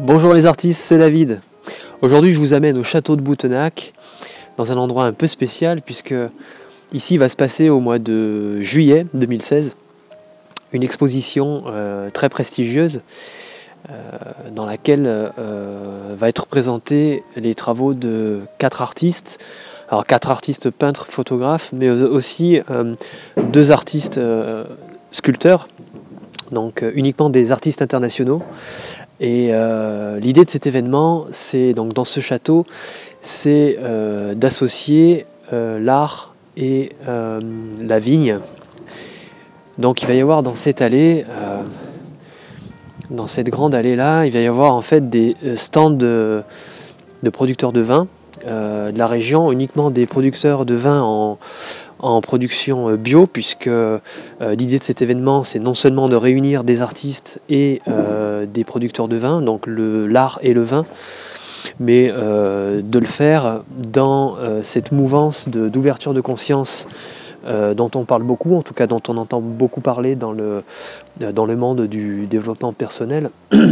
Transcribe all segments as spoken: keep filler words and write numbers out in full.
Bonjour les artistes, c'est David. Aujourd'hui je vous amène au château de Boutenac, dans un endroit un peu spécial, puisque ici va se passer au mois de juillet deux mille seize une exposition euh, très prestigieuse euh, dans laquelle euh, va être présentés les travaux de quatre artistes. Alors quatre artistes peintres, photographes, mais aussi euh, deux artistes euh, sculpteurs, donc euh, uniquement des artistes internationaux. Et euh, l'idée de cet événement, c'est donc dans ce château, c'est euh, d'associer euh, l'art et euh, la vigne. Donc il va y avoir dans cette allée, euh, dans cette grande allée là, il va y avoir en fait des stands de, de producteurs de vin euh, de la région, uniquement des producteurs de vin en en production bio, puisque euh, l'idée de cet événement, c'est non seulement de réunir des artistes et euh, des producteurs de vin, donc le l'art et le vin, mais euh, de le faire dans euh, cette mouvance de, d'ouverture de conscience euh, dont on parle beaucoup, en tout cas dont on entend beaucoup parler dans le, dans le monde du développement personnel.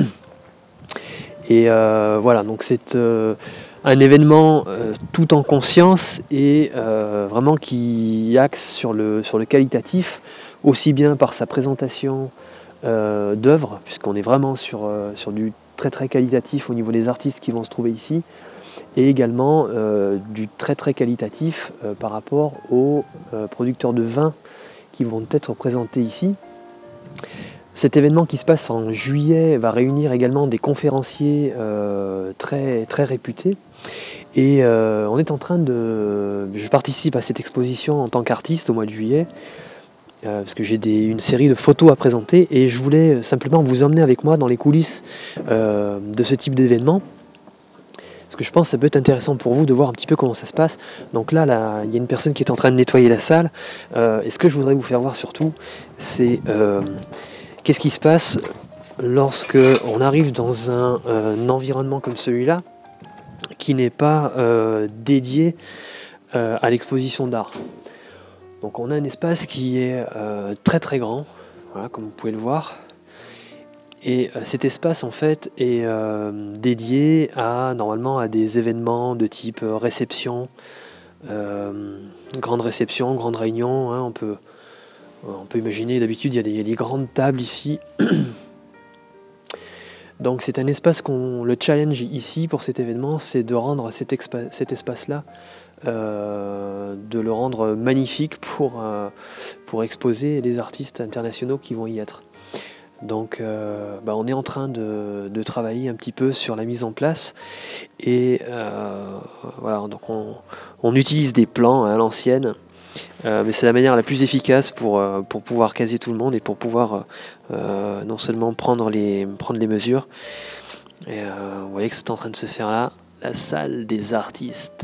Et euh, voilà, donc c'est euh, un événement euh, tout en conscience et euh, vraiment qui axe sur le, sur le qualitatif, aussi bien par sa présentation euh, d'œuvres, puisqu'on est vraiment sur, euh, sur du très très qualitatif au niveau des artistes qui vont se trouver ici, et également euh, du très très qualitatif euh, par rapport aux euh, producteurs de vin qui vont être présentés ici. Cet événement qui se passe en juillet va réunir également des conférenciers euh, très très réputés. Et euh, on est en train de... Je participe à cette exposition en tant qu'artiste au mois de juillet, euh, parce que j'ai des, une série de photos à présenter, et je voulais simplement vous emmener avec moi dans les coulisses euh, de ce type d'événement, parce que je pense que ça peut être intéressant pour vous de voir un petit peu comment ça se passe. Donc là, là il y a une personne qui est en train de nettoyer la salle, euh, et ce que je voudrais vous faire voir surtout, c'est... Euh, Qu'est-ce qui se passe lorsque on arrive dans un, euh, un environnement comme celui-là qui n'est pas euh, dédié euh, à l'exposition d'art. Donc on a un espace qui est euh, très très grand, voilà, comme vous pouvez le voir. Et euh, cet espace en fait est euh, dédié à normalement à des événements de type réception, euh, grande réception, grande réunion, hein, on peut On peut imaginer, d'habitude, il y a des, il y a des grandes tables ici. Donc c'est un espace qu'on... Le challenge ici, pour cet événement, c'est de rendre cet, expa, cet espace-là, euh, de le rendre magnifique pour, euh, pour exposer les artistes internationaux qui vont y être. Donc euh, bah, on est en train de, de travailler un petit peu sur la mise en place. Et euh, voilà, donc on, on utilise des plans hein, à l'ancienne. Euh, mais c'est la manière la plus efficace pour euh, pour pouvoir caser tout le monde et pour pouvoir euh, non seulement prendre les prendre les mesures. Et euh, vous voyez que c'est en train de se faire là, la salle des artistes.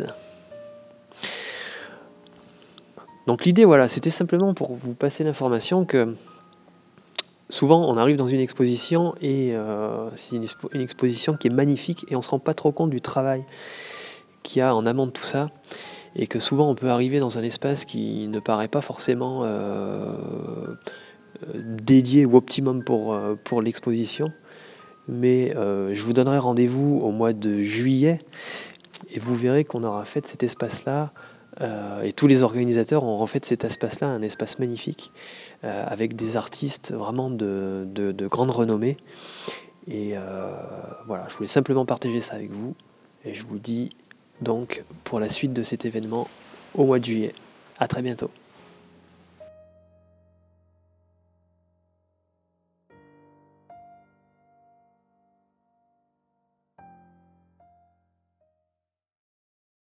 Donc l'idée, voilà, c'était simplement pour vous passer l'information que souvent on arrive dans une exposition et euh, c'est une, expo- une exposition qui est magnifique et on se rend pas trop compte du travail qu'il y a en amont de tout ça. Et que souvent on peut arriver dans un espace qui ne paraît pas forcément euh, dédié ou optimum pour, euh, pour l'exposition. Mais euh, je vous donnerai rendez-vous au mois de juillet et vous verrez qu'on aura fait cet espace-là euh, et tous les organisateurs auront fait cet espace-là un espace magnifique euh, avec des artistes vraiment de, de, de grande renommée. Et euh, voilà, je voulais simplement partager ça avec vous et je vous dis donc pour la suite de cet événement au mois de juillet. À très bientôt.